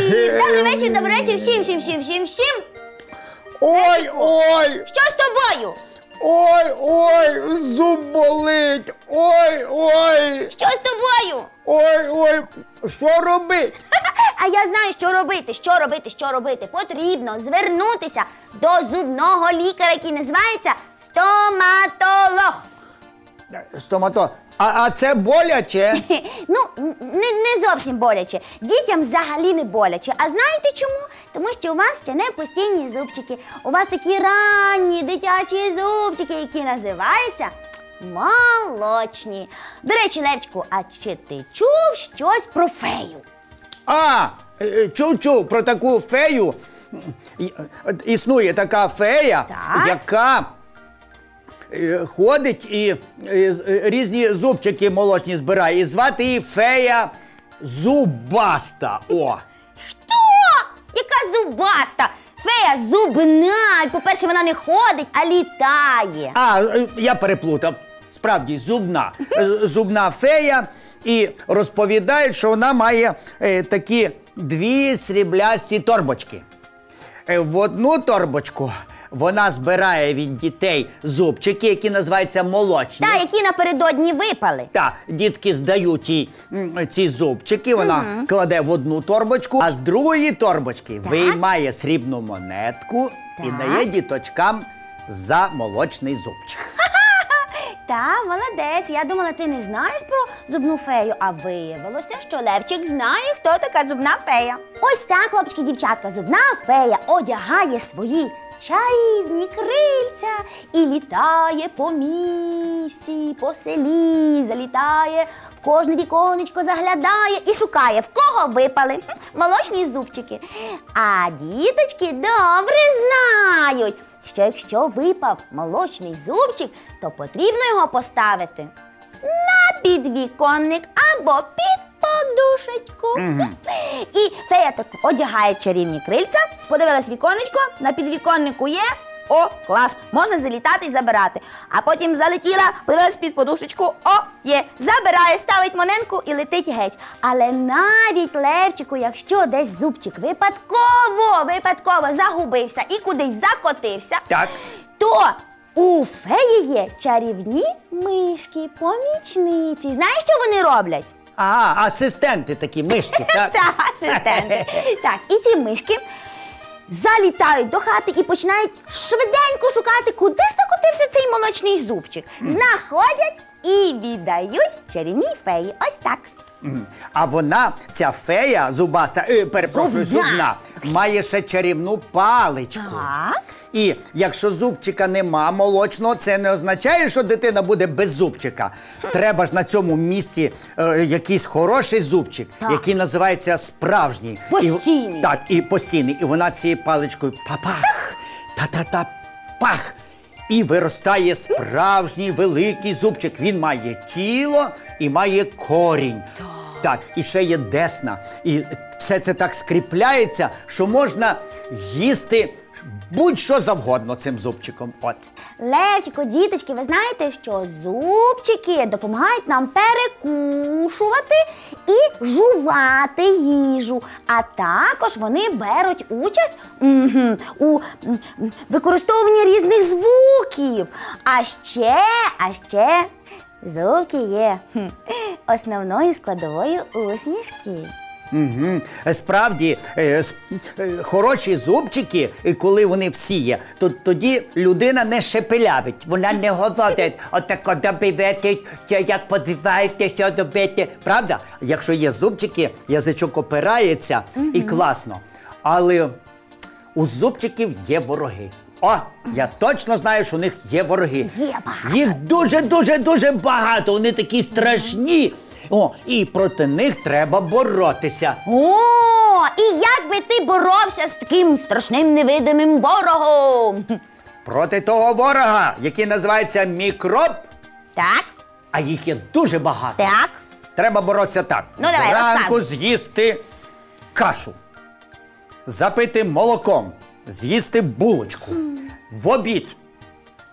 Добрий вечір всім. Ой! Що з тобою? Ой! Зуб болить! Ой! Що з тобою? Ой! Що робити? А я знаю, що робити. Потрібно звернутися до зубного лікаря, який називається стоматолог. Стоматолог. А це боляче? Ну, не зовсім боляче. Дітям взагалі не боляче. А знаєте чому? Тому що у вас ще не постійні зубчики. У вас такі ранні дитячі зубчики, які називаються молочні. До речі, Левчику, а чи ти чув щось про фею? Чув про таку фею. Існує така фея, яка ходить і різні зубчики молочні збирає. І звати її фея Зубаста. Що? Яка зубаста? Фея зубна. По-перше, вона не ходить, а літає. Я переплутав. Справді, зубна фея. І розповідають, що вона має такі дві сріблясті торбочки. В одну торбочку вона збирає від дітей зубчики, які називаються молочні. Так, які напередодні випали. Так, дітки здають їй ці зубчики, вона кладе в одну торбочку, а з другої торбочки виймає срібну монетку і дає діточкам за молочний зубчик. Та, молодець. Я думала, ти не знаєш про зубну фею, а виявилося, що Левчик знає, хто така зубна фея. Ось так, хлопчики, дівчатка, зубна фея одягає свої чарівні крильця і літає по місті, по селі, залітає, в кожне віконечко заглядає і шукає, в кого випали молочні зубчики. А діточки добре знають, що якщо випав молочний зубчик, то потрібно його поставити на підвіконник або під подушечку. І фея так одягає чарівні крильця, подивилась віконечко, на підвіконнику є, клас, можна залітати і забирати. А потім залетіла, подивилась під подушечку, є, забирає, ставить монетку і летить геть. Але навіть, Левчику, якщо десь зубчик випадково загубився і кудись закотився, то у феї є чарівні мишки, помічниці. Знаєш, що вони роблять? Асистенти такі, мишки, так? Так, асистенти. Так, і ці мишки залітають до хати і починають швиденько шукати, куди ж закотився цей молочний зубчик. Знаходять і віддають чарівній феї. Ось так. А вона, ця фея зубаста, зубна, має ще чарівну паличку. Так. І якщо зубчика нема молочного, це не означає, що дитина буде без зубчика. Треба ж на цьому місці якийсь хороший зубчик, який називається справжній. Постійний. Так, і постійний. І вона цією паличкою папах, та-та-та-пах. І виростає справжній великий зубчик. Він має тіло і має корінь. Так, і ще є десна. І все це так скріпляється, що можна їсти будь-що завгодно цим зубчиком. Левчику, діточки, ви знаєте, що зубчики допомагають нам перекушувати і жувати їжу. А також вони беруть участь у використовуванні різних звуків. А ще зубки є основною складовою усмішки. Справді, хороші зубчики, коли вони всі є, то тоді людина не шепелявить, вона не говорить, отако добивайте, як подиваєтеся, добите. Правда? Якщо є зубчики, язичок опирається і класно. Але у зубчиків є вороги. Я точно знаю, що у них є вороги. Їх дуже багато, вони такі страшні. І проти них треба боротися. І як би ти боровся з таким страшним невидимим ворогом? Проти того ворога, який називається мікроб. Так. А їх є дуже багато. Так. Треба боротися так. Давай, зранку з'їсти кашу, запити молоком, з'їсти булочку. В обід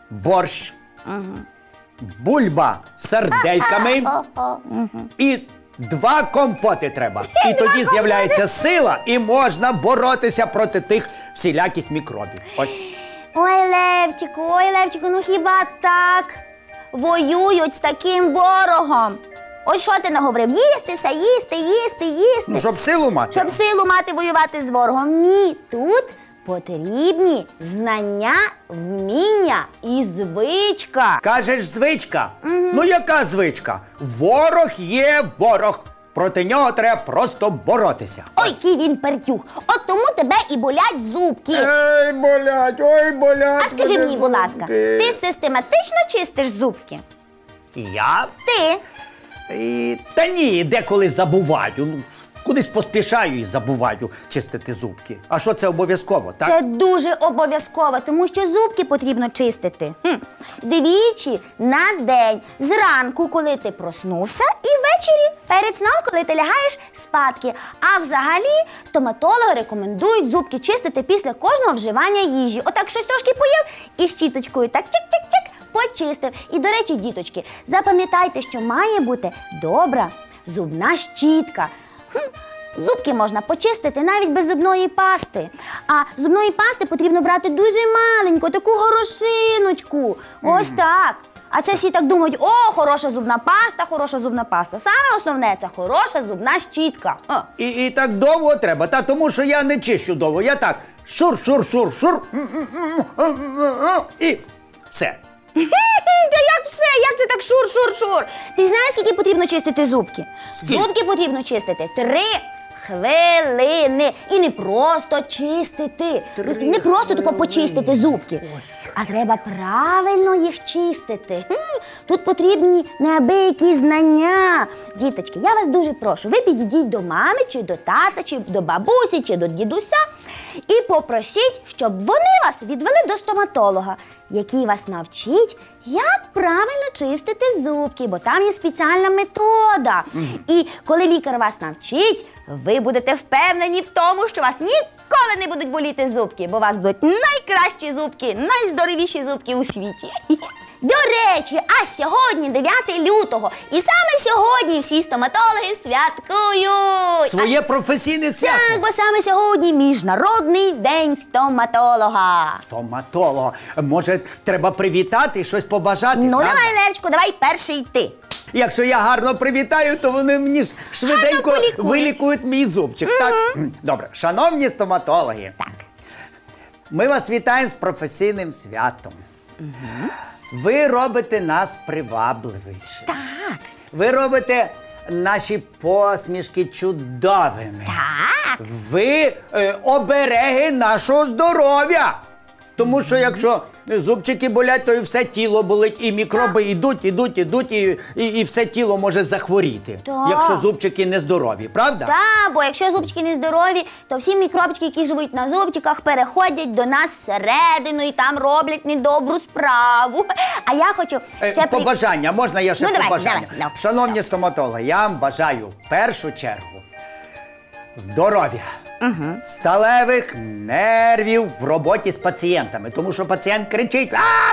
борщ, бульба з сардельками і 2 компоти треба. І тоді з'являється сила, і можна боротися проти тих всіляких мікробів. Ось. Ой, Левчику, ну хіба так воюють з таким ворогом? Ось що ти наговорив? Їстися, їсти. Ну, щоб силу мати. Щоб силу мати воювати з ворогом. Ні, тут потрібні знання, вміння і звичка. Кажеш, звичка? Ну, яка звичка? Ворог є ворог. Проти нього треба просто боротися. Ой, який він пертюх. От тому тебе і болять зубки. Ой, болять. А скажи мені, будь ласка, ти систематично чистиш зубки? Я? Ти? Та ні, деколи забуваю. Ну, кудись поспішаю і забуваю чистити зубки. А що, це обов'язково, так? Це дуже обов'язково, тому що зубки потрібно чистити. Двічі на день. Зранку, коли ти проснувся, і ввечері перед сном, коли ти лягаєш спадки. А взагалі стоматологи рекомендують зубки чистити після кожного вживання їжі. Отак щось трошки поїв і щіточкою так чик-чик-чик почистив. І, до речі, діточки, запам'ятайте, що має бути добра зубна щітка. Зубки можна почистити навіть без зубної пасти. А зубної пасти потрібно брати дуже маленьку, таку горошиночку. Ось так. А це всі так думають: о, хороша зубна паста. Саме основне – це хороша зубна щітка. І так довго треба, тому що я не чищу довго. Я так шур, і все. Та як все? Як це так шур? Ти знаєш, скільки потрібно чистити зубки? Скільки? Зубки потрібно чистити 3 хвилини. І не просто чистити. Не просто тако почистити зубки. А треба правильно їх чистити. Тут потрібні неабиякі знання. Діточки, я вас дуже прошу, ви підійдіть до мами, чи до тата, чи до бабусі, чи до дідуся і попросіть, щоб вони вас відвели до стоматолога, який вас навчить, як правильно чистити зубки, бо там є спеціальна метода. І коли лікар вас навчить, ви будете впевнені в тому, що вас ніколи не будуть боліти зубки, бо у вас будуть найкращі зубки, найздоровіші зубки у світі. До речі, а сьогодні 9 лютого, і саме сьогодні всі стоматологи святкують. Своє професійне свято. Так, бо саме сьогодні Міжнародний день стоматолога. Стоматолога. Може, треба привітати і щось побажати? Ну, правда? давай, Левчику, давай перший ти. Якщо я гарно привітаю, то вони мені ж швиденько полікують. вилікують мій зубчик. Так? Добре. Шановні стоматологи, Так. ми вас вітаємо з професійним святом. Ви робите нас привабливіше. Так. Ви робите наші посмішки чудовими. Так. Ви обереги нашого здоров'я. Тому що якщо зубчики болять, то і все тіло болить, і мікроби йдуть, і все тіло може захворіти, Так. якщо зубчики нездорові, правда? Так, бо якщо зубчики нездорові, то всі мікробчики, які живуть на зубчиках, переходять до нас всередину і там роблять недобру справу. А я хочу ще Побажання, можна я ще Ну, давай, побажання? давай. Шановні стоматологи, я вам бажаю в першу чергу здоров'я, сталевих нервів в роботі з пацієнтами. Тому що пацієнт кричить,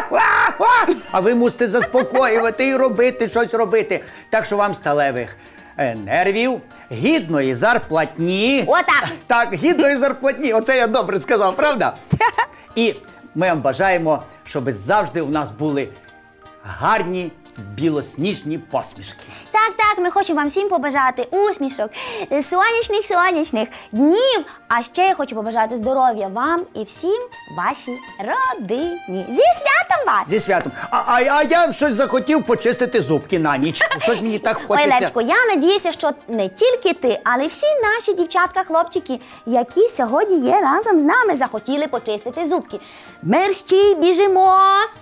а ви мусите заспокоювати і робити, щось робити. Так що вам сталевих нервів, гідної зарплатні. Отак. Так, гідної зарплатні. Оце я добре сказав, правда? І ми вам бажаємо, щоб завжди у нас були гарні, білосніжні посмішки. Так, ми хочемо вам всім побажати усмішок, сонячних днів. А ще я хочу побажати здоров'я вам і всім вашій родині. Зі святом вас! Зі святом. А я щось захотів почистити зубки на ніч. Щось мені так хочеться. Ой, Левчику, я надіюся, що не тільки ти, але й всі наші дівчатка, хлопчики, які сьогодні є разом з нами, захотіли почистити зубки. Мерщій біжимо!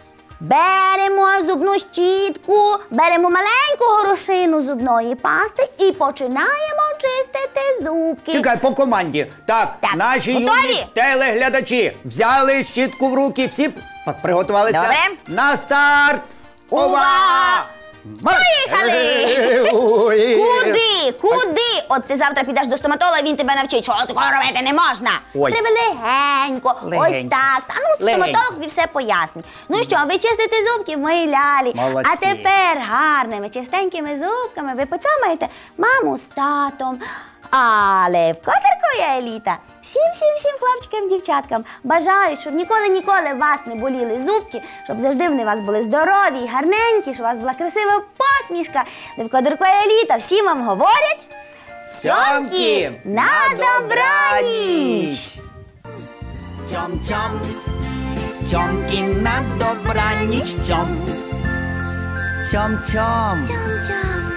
Беремо зубну щітку, беремо маленьку горошину зубної пасти і починаємо чистити зубки. Чекай, по команді. Так, наші готові? юні телеглядачі взяли щітку в руки, всі приготувалися. Добре. На старт! Увага! Марш! Поїхали! Ой. Куди? от ти завтра підеш до стоматолога, він тебе навчить, що такого робити не можна. Ой. Треба легенько, ось Легенько. так. Та ну, Легенько. стоматолог тобі все пояснить. Ну що, ви чистите зубки в моїй лялі. Молодці. А тепер гарними, чистенькими зубками ви поцямаєте маму з татом. Але в Котику Еліта всім хлопчикам, дівчаткам бажають, щоб ніколи вас не боліли зубки, щоб завжди вони у вас були здорові і гарненькі, щоб у вас була красива посмішка. В Котику Еліта всім вам говорять Цьомки, на добраніч! Цьом-цьом, цьомки на добраніч, цьом. Цьом-цьом,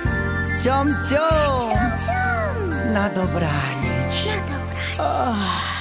цьом-цьом, на добраніч. На добраніч!